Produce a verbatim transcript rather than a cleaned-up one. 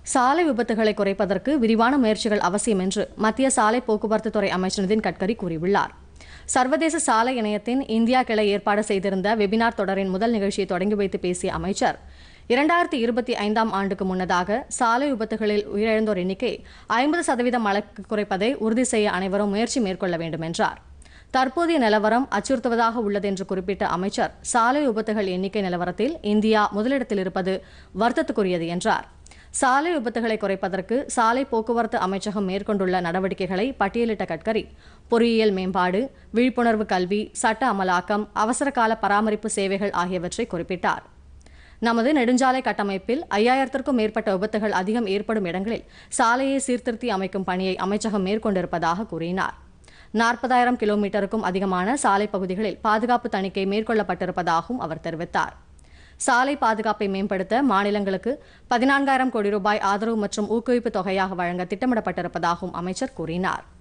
சாலை விபத்துகளை குறைப்பதற்கு விரிவான முயற்சிகள் அவசியம் என்று மத்திய சாலை போக்குவரத்து துறை அமைச்சர் நிதின் கட்கரி கூறியுள்ளார். சர்வதேச சாலை இணையத்தின் இந்தியா கிளை ஏற்பாடு செய்திருந்த வெபினார் தொடரின் முதல் நிகழ்ச்சியை தொடங்கி வைத்து பேசிய அமைச்சர், இரண்டாயிரத்தி இருபத்தி ஐந்தாம் ஆண்டுக்கு முன்னதாக சாலை விபத்துகளில் உயிரிழந்தோர் எண்ணிக்கை ஐம்பது சதவீதம் அளவுக்கு குறைப்பதை உறுதி செய்ய அனைவரும் முயற்சி மேற்கொள்ள வேண்டும் என்றார். தற்போதைய நிலவரம் அச்சுறுத்துவதாக உள்ளது என்று குறிப்பிட்ட அமைச்சர், சாலை விபத்துகள் எண்ணிக்கை நிலவரத்தில் இந்தியா முதலிடத்தில் இருப்பது வருத்தத்துக்குரியது என்றார். சாலை விபத்துகளை குறைப்பதற்கு சாலை போக்குவரத்து அமைச்சகம் மேற்கொண்டுள்ள நடவடிக்கைகளை பட்டியலிட்ட கட்கரி, பொறியியல் மேம்பாடு, விழிப்புணர்வு கல்வி, சட்ட அமலாக்கம், அவசரகால பராமரிப்பு சேவைகள் ஆகியவற்றை குறிப்பிட்டார். நமது நெடுஞ்சாலை கட்டமைப்பில் ஐயாயிரத்திற்கும் மேற்பட்ட விபத்துகள் அதிகம் ஏற்படும் இடங்களில் சாலையை சீர்திருத்தி அமைக்கும் பணியை அமைச்சகம் மேற்கொண்டிருப்பதாக கூறினார். நாற்பதாயிரம் கிலோமீட்டருக்கும் அதிகமான சாலை பகுதிகளில் பாதுகாப்பு தணிக்கை மேற்கொள்ளப்பட்டிருப்பதாகவும் அவர் தெரிவித்தார். சாலை பாதுகாப்பை மேம்படுத்த மாநிலங்களுக்கு பதினான்காயிரம் கோடி ரூபாய் ஆதரவு மற்றும் ஊக்குவிப்பு தொகையாக வழங்க திட்டமிடப்பட்டிருப்பதாகவும் அமைச்சர் கூறினார்.